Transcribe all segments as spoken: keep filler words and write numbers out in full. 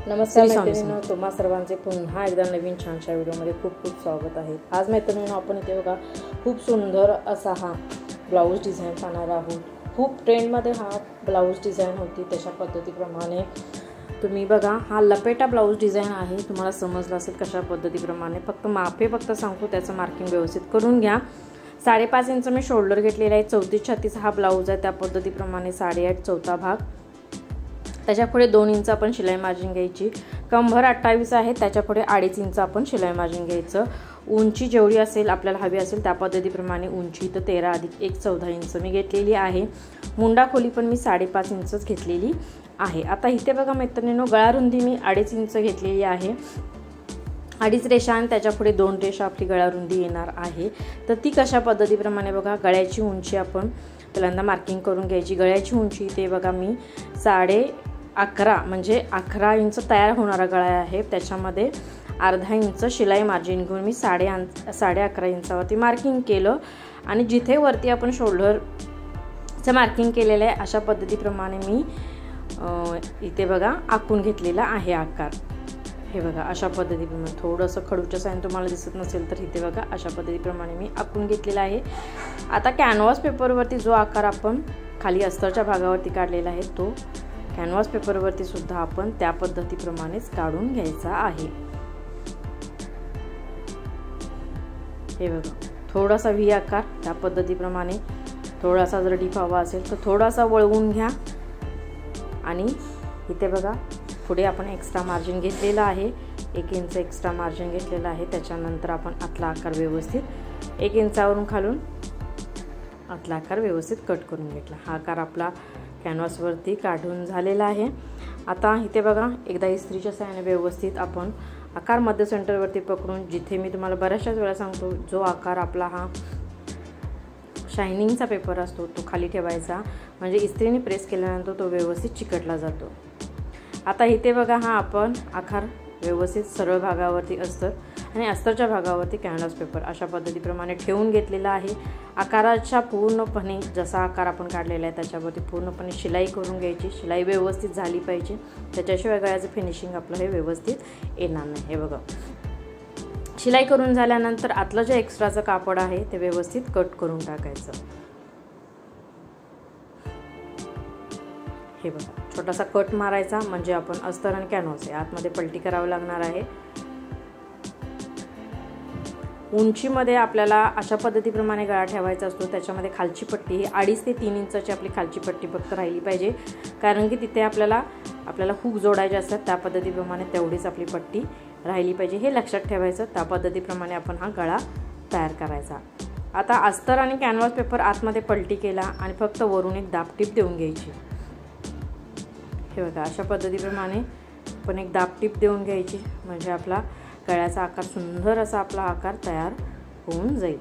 नमस्कार मैत्रिणींनो, तुम्हा सर्वांचे पुन्हा एकदा नवीन छानशा व्हिडिओमध्ये खूप खूप स्वागत आहे। आज मैत्रिणींनो आपण इथे बघा खूप सुंदर असा हा ब्लाऊज डिझाईन पाहणार आहोत। खूप ट्रेंडमध्ये हा ब्लाऊज डिझाईन होती, तशा पद्धतीप्रमाणे तुम्ही बघा हा लपेटा ब्लाऊज डिझाईन आहे। तुम्हाला समजलं असेल कशा पद्धतीप्रमाणे, फक्त मापे फक्त सांगतो, त्याचं मार्किंग व्यवस्थित करून घ्या। साडेपाच इंच मी शोल्डर घेतलेला आहे, चौतीस छत्तीस हा ब्लाऊज आहे, त्या पद्धतीप्रमाणे साडेआठ चौथा भाग, त्याच्यापुढे दोन इंच आपण शिलाई मार्जिन घ्यायची। कंबर अठ्ठावीस आहे, त्याच्यापुढे अडीच इंच आपण शिलाई मार्जिन घ्यायचं। उंची जेवढी असेल आपल्याला हवी असेल त्या पद्धतीप्रमाणे उंची तर तेरा अधिक एक चौदा इंच मी घेतलेली आहे। मुंडा खोली पण मी साडेपाच इंचच घेतलेली आहे। आता इथे बघा मैत्रिणींनो, गळा रुंदी मी अडीच इंच घेतलेली आहे। अडीच रेषा आणि त्याच्यापुढे दोन रेषा आपली गळा रुंदी येणार आहे। तर ती कशा पद्धतीप्रमाणे बघा, गळ्याची उंची आपण पहिल्यांदा मार्किंग करून घ्यायची। गळ्याची उंची ते बघा मी साडे अकरा म्हणजे अकरा इंच तयार होणारा गळा आहे, त्याच्यामध्ये अर्धा इंच शिलाई मार्जिन घेऊन मी साडे साडे अकरा इंचावरती मार्किंग केलं। आणि जिथे वरती आपण शोल्डरचं मार्किंग केलेलं आहे अशा पद्धतीप्रमाणे मी इथे बघा आखून घेतलेला आहे आकार। हे बघा अशा पद्धतीप्रमाणे, थोडंसं खडूच्या साईन तुम्हाला दिसत नसेल तर इथे बघा अशा पद्धतीप्रमाणे मी आखून घेतलेला आहे। आता कॅनव्हास पेपरवरती जो आकार आपण खाली अस्तरच्या भागावरती काढलेला आहे तो कॅनव्हास पेपरवरती सुद्धा आपण त्या पद्धतीप्रमाणेच काढून घ्यायचा आहे। हे बघा थोडासा व्ही आकार, त्या पद्धतीप्रमाणे थोडासा जर डीप हवा असेल तर थोडासा वळवून घ्या। आणि इथे बघा पुढे आपण एक्स्ट्रा मार्जिन घेतलेला आहे, एक इंच एक्स्ट्रा मार्जिन घेतलेला आहे। त्याच्यानंतर आपण आतला आकार व्यवस्थित एक इंचावरून खालून आतला आकार व्यवस्थित कट करून घेतला। हा आकार आपला कॅनव्हासवरती काढून झालेला आहे। आता इथे बघा एकदा इस्त्रीच्या साहाय्याने व्यवस्थित आपण आकार मध्य सेंटरवरती पकडून, जिथे मी तुम्हाला बऱ्याचशाच वेळा सांगतो जो आकार आपला हा शायनिंगचा पेपर असतो तो खाली ठेवायचा, म्हणजे इस्त्रीने प्रेस केल्यानंतर तो व्यवस्थित चिकटला जातो। आता इथे बघा हा आपण आकार व्यवस्थित सरळ भागावरती अस्तर आणि अस्तरच्या भागावरती कॅनव्हास पेपर अशा पद्धतीप्रमाणे ठेवून घेतलेला आहे। आकाराच्या पूर्णपणे जसा आकार आपण काढलेला आहे त्याच्यावरती पूर्णपणे शिलाई करून घ्यायची। शिलाई व्यवस्थित झाली पाहिजे, त्याच्याशिवाय गळ्याचं फिनिशिंग आपलं हे व्यवस्थित येणार नाही। हे बघा शिलाई करून झाल्यानंतर आतलं जे एक्स्ट्राचं कापड आहे ते व्यवस्थित कट करून टाकायचं। हे बघा छोटासा कट मारायचा, म्हणजे आपण अस्तर आणि कॅनव्हास आतमध्ये पलटी करावी लागणार आहे। उंचीमध्ये आपल्याला अशा पद्धतीप्रमाणे गळा ठेवायचा असतो, त्याच्यामध्ये खालची पट्टी ही अडीच ते तीन इंचाची आपली खालची पट्टी फक्त राहिली पाहिजे, कारण की तिथे आपल्याला आपल्याला हुक जोडायचे असतात, त्या पद्धतीप्रमाणे तेवढीच आपली पट्टी राहिली पाहिजे, हे लक्षात ठेवायचं। त्या पद्धतीप्रमाणे आपण हा गळा तयार करायचा। आता अस्तर आणि कॅनव्हास पेपर आतमध्ये पलटी केला आणि फक्त वरून एक दाबटीप देऊन घ्यायची। हे बघा अशा पद्धतीप्रमाणे पण एक दाबटीप देऊन घ्यायची, म्हणजे आपला गळ्याचा आकार सुंदर असा आपला आकार तयार होऊन जाईल।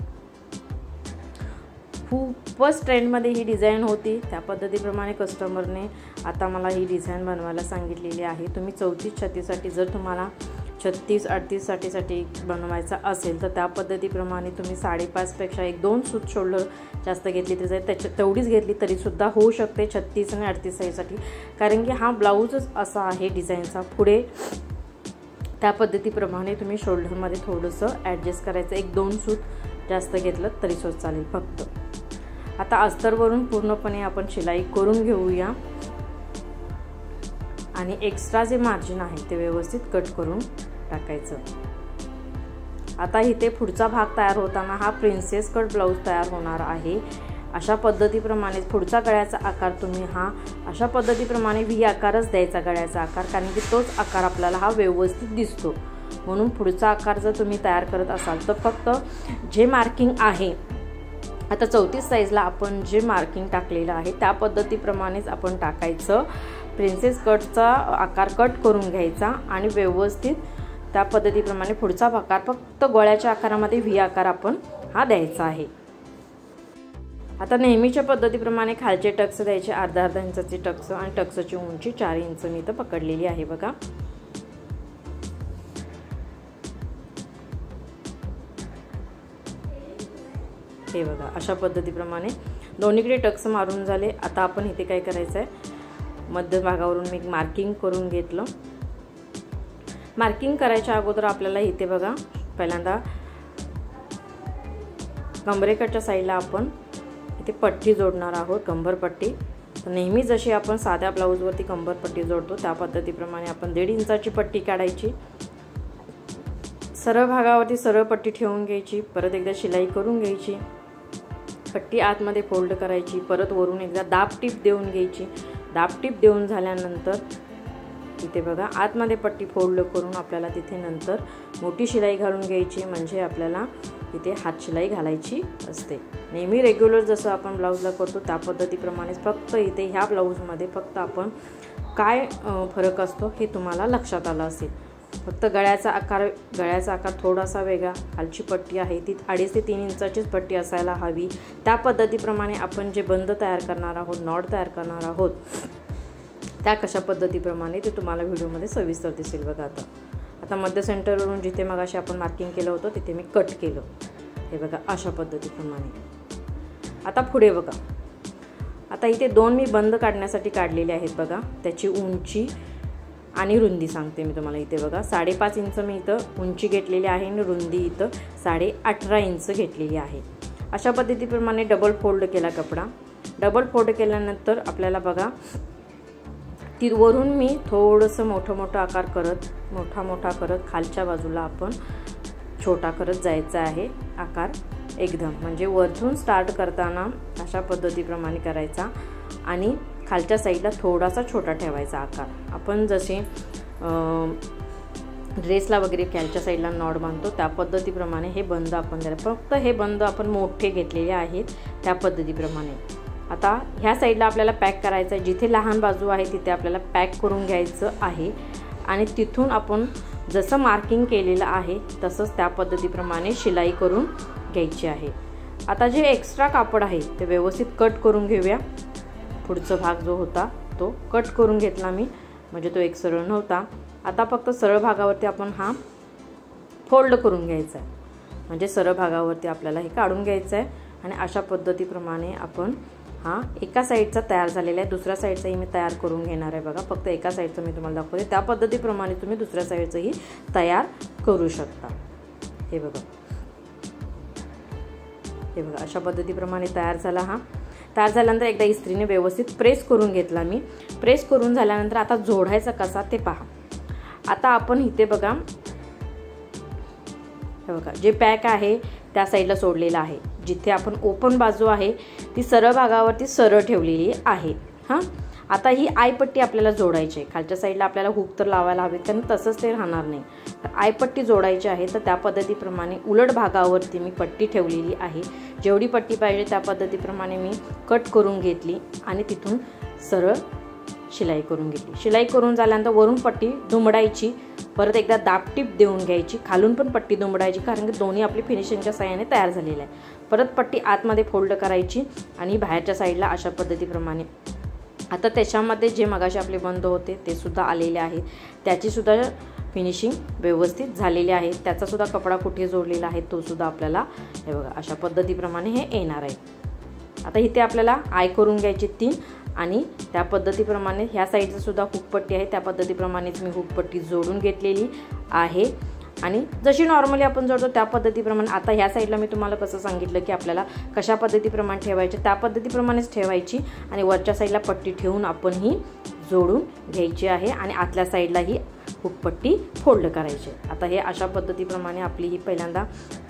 खूपच ट्रेंडमध्ये ही डिझाईन होती, त्या पद्धतीप्रमाणे कस्टमरने आता मला ही डिझाईन बनवायला सांगितलेली आहे। तुम्ही चौतीस छत्तीससाठी जर तुम्हाला छत्तीस अडतीस साठीसाठी बनवायचा असेल तर त्या पद्धतीप्रमाणे तुम्ही साडेपाचपेक्षा एक दोन सूत शोल्डर जास्त घेतली तरी जाईल, त्याच्या तेवढीच घेतली तरीसुद्धा होऊ शकते छत्तीस आणि अडतीस साईजसाठी, कारण की हा ब्लाऊजच असा आहे डिझाईनचा। पुढे त्या पद्धतीप्रमाणे तुम्ही शोल्डरमध्ये थोडंसं ॲडजस्ट करायचं, एक दोन सूत जास्त घेतलं तरीसुद्धा चालेल फक्त। आता अस्तरवरून पूर्णपणे आपण शिलाई करून घेऊया आणि एक्स्ट्रा जे मार्जिन आहे ते व्यवस्थित कट करून टाकायचं। आता इथे पुढचा भाग तयार होताना हा प्रिन्सेस कट ब्लाऊज तयार होणार आहे। अशा पद्धतीप्रमाणे पुढचा गळ्याचा आकार तुम्ही हा अशा पद्धतीप्रमाणे व्ही आकारच द्यायचा गळ्याचा आकार, कारण की तोच आकार आपल्याला हा व्यवस्थित दिसतो। म्हणून पुढचा आकार जर तुम्ही तयार करत असाल तर फक्त जे मार्किंग आहे, आता चौतीस साईजला आपण जे मार्किंग टाकलेलं आहे त्या पद्धतीप्रमाणेच आपण टाकायचं। प्रिन्सेस कटचा आकार कट करून घ्यायचा आणि व्यवस्थित त्या पद्धतीप्रमाणे पुढचा आकार फक्त गळ्याच्या आकारामध्ये व्ही आकार आपण हा द्यायचा आहे। आता नेहमीच्या पद्धतीप्रमाणे खालचे टक्स द्यायचे, अर्धा अर्धा इंचाचे टक्स आणि टक्सची उंची चार इंच मी इथं पकडलेली आहे बघा। हे बघा अशा पद्धतीप्रमाणे दोन्हीकडे टक्स मारून झाले। आता आपण इथे काय करायचं आहे, मध्य भागावरून मी मार्किंग करून घेतलं मार्किंग करायच्या अगोदर आपल्याला इथे बघा पहिल्यांदा कंबरेकडच्या साईडला आपण इथे पट्टी जोडणार आहोत, कंबरपट्टी। नेहमी जशी आपण साध्या ब्लाऊजवरती कंबरपट्टी जोडतो त्या पद्धतीप्रमाणे आपण दीड इंचाची पट्टी काढायची। सरळ भागावरती सरळ पट्टी ठेवून घ्यायची, परत एकदा शिलाई करून घ्यायची, पट्टी आतमध्ये फोल्ड करायची, परत वरून एकदा दाब टीप देऊन घ्यायची। दाब टीप देऊन झाल्यानंतर इथे बघा आतमध्ये पट्टी फोल्ड करून आपल्याला तिथे नंतर मोठी शिलाई घालून घ्यायची, म्हणजे आपल्याला इथे हात शिलाई घालायची असते। नेहमी रेग्युलर जसं आपण ब्लाऊजला करतो त्या पद्धतीप्रमाणेच, फक्त इथे ह्या ब्लाऊजमध्ये फक्त आपण काय फरक असतो हे तुम्हाला लक्षात आलं असेल। फक्त गळ्याचा आकार गळ्याचा आकार थोडासा वेगळा, खालची पट्टी आहे ती अडीच ते तीन इंचाचीच पट्टी असायला हवी। त्या पद्धतीप्रमाणे आपण जे बंद तयार करणार आहोत, नॉट तयार करणार आहोत, त्या कशा पद्धतीप्रमाणे ते तुम्हाला व्हिडिओमध्ये सविस्तर दिसेल बघा। आता आता मध्य सेंटरवरून जिथे मगाशी आपण मार्किंग केलं होतं तिथे मी कट केलं, हे बघा अशा पद्धतीप्रमाणे। आता पुढे बघा, आता इथे दोन मी बंद काढण्यासाठी काढलेले आहेत बघा। त्याची उंची आणि रुंदी सांगते मी तुम्हाला। इथे बघा साडेपाच इंच मी इथं उंची घेतलेली आहे आणि रुंदी इथं साडे अठरा इंच घेतलेली आहे। अशा पद्धतीप्रमाणे डबल फोल्ड केला कपडा। डबल फोल्ड केल्यानंतर आपल्याला बघा ती वरून मी थोडंसं मोठं मोठं आकार करत मोठा मोठा करत खालच्या बाजूला आपण छोटा करत जायचा आहे आकार एकदम, म्हणजे वरतून स्टार्ट करताना अशा पद्धतीप्रमाणे करायचा आणि खालच्या साईडला थोडासा छोटा ठेवायचा आकार। आपण जसे ड्रेसला वगैरे खालच्या साईडला नॉट बांधतो त्या पद्धतीप्रमाणे हे बंद आपण द्यायला, फक्त हे बंद आपण मोठे घेतलेले आहेत त्या पद्धतीप्रमाणे। आता ह्या साईडला आपल्याला पॅक करायचं आहे, जिथे लहान बाजू आहे तिथे आपल्याला पॅक करून घ्यायचं आहे आणि तिथून आपण जसं मार्किंग केलेलं आहे तसंच त्या पद्धतीप्रमाणे शिलाई करून घ्यायची आहे। आता जे एक्स्ट्रा कापड आहे ते व्यवस्थित कट करून घेऊया। पुढचा भाग जो होता तो कट करून घेतला मी, म्हणजे तो एक सरळ नव्हता। आता फक्त सरळ भागावरती आपण हा फोल्ड करून घ्यायचा आहे, म्हणजे सरळ भागावरती आपल्याला हे काढून घ्यायचं आहे आणि अशा पद्धतीप्रमाणे आपण हा एका साईडचा तयार झालेला आहे, दुसऱ्या साईडचाही मी तयार करून घेणार आहे बघा। फक्त एका साईडचं मी तुम्हाला दाखवते, त्या पद्धतीप्रमाणे तुम्ही दुसऱ्या साईडचंही तयार करू शकता। हे बघा हे बघा अशा पद्धतीप्रमाणे तयार झाला। हा तयार झाल्यानंतर एकदा इस्त्रीने व्यवस्थित प्रेस करून घेतला मी। प्रेस करून झाल्यानंतर आता जोडायचा कसा ते पहा। आता आपण इथे बघा हे बघा जे पॅक आहे त्या साईडला सोडलेला आहे, जिथे आपण ओपन बाजू आहे ती सरळ भागावरती सरळ ठेवलेली आहे। हां आता ही आयपट्टी आपल्याला जोडायची आहे, खालच्या साईडला आपल्याला हुक तर लावायला हवे कारण तसंच ते राहणार नाही। तर आयपट्टी जोडायची आहे, तर त्या पद्धतीप्रमाणे उलट भागावरती मी पट्टी ठेवलेली आहे। जेवढी पट्टी पाहिजे त्या पद्धतीप्रमाणे मी कट करून घेतली आणि तिथून सरळ शिलाई करून घेतली। शिलाई करून झाल्यानंतर वरून पट्टी दुमडायची, परत एकदा दाबटीप देऊन घ्यायची, खालून पण पट्टी दुमडायची कारण की दोन्ही आपली फिनिशिंगच्या साह्याने तयार झालेले आहे। परत पट्टी आतमध्ये फोल्ड करायची आणि बाहेरच्या साईडला अशा पद्धतीप्रमाणे। आता त्याच्यामध्ये जे मगाशी आपले बंद होते ते सुद्धा आलेले आहेत, त्याची सुद्धा फिनिशिंग व्यवस्थित झालेली आहे। त्याचा सुद्धा कपडा कुठे जोडलेला आहे तो सुद्धा आपल्याला हे बघा अशा पद्धतीप्रमाणे हे येणार आहे। आता इथे आपल्याला आय करून घ्यायची तीन आणि त्या पद्धतीप्रमाणे ह्या साईडचं सुद्धा हुकपट्टी आहे त्या पद्धतीप्रमाणेच मी हुकपट्टी जोडून घेतलेली आहे आणि जशी नॉर्मली आपण जोडतो त्या पद्धतीप्रमाणे। आता ह्या साईडला मी तुम्हाला कसं सांगितलं की आपल्याला कशा पद्धतीप्रमाणे ठेवायचे त्या पद्धतीप्रमाणेच ठेवायची आणि वरच्या साईडला पट्टी ठेवून आपण ही जोडून घ्यायची आहे आणि आतल्या साईडला ही हुकपट्टी फोल्ड करायची। आता हे अशा पद्धतीप्रमाणे आपली ही पहिल्यांदा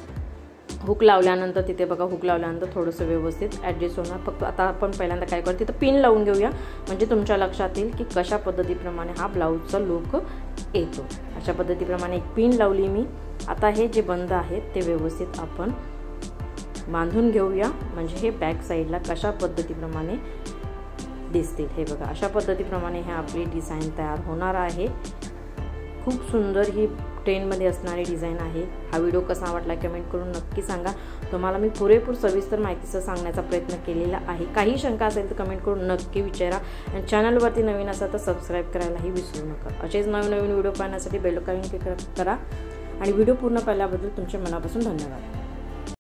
हुक लावल्यानंतर तिथे बघा हुक लावल्यानंतर थोडंसं व्यवस्थित ॲडजस्ट होणार। फक्त आता आपण पहिल्यांदा काय करू तिथं पिन लावून घेऊया, म्हणजे तुमच्या लक्षात येईल की कशा पद्धतीप्रमाणे हा ब्लाऊजचा लुक येतो। अशा पद्धतीप्रमाणे एक पिन लावली मी। आता हे जे बंद आहेत ते व्यवस्थित आपण बांधून घेऊया, म्हणजे हे बॅक साईडला कशा पद्धतीप्रमाणे दिसतील। हे बघा अशा पद्धतीप्रमाणे हे आपली डिझाईन तयार होणार आहे। खूप सुंदर ही ट्रेंडमध्ये असणारी डिझाईन आहे। हा व्हिडिओ कसा वाटला कमेंट करून नक्की सांगा। तुम्हाला मी पुरेपूर सविस्तर माहितीसह सांगण्याचा प्रयत्न केलेला आहे। काही शंका असेल तर कमेंट करून नक्की विचारा आणि चॅनलवरती नवीन असाल तर सबस्क्राईब करायलाही विसरू नका। असेच नवीन नवीन व्हिडिओ पाहण्यासाठी बेल आयकॉन क्लिक करा आणि व्हिडिओ पूर्ण पाहिल्याबद्दल तुमचे मनापासून धन्यवाद।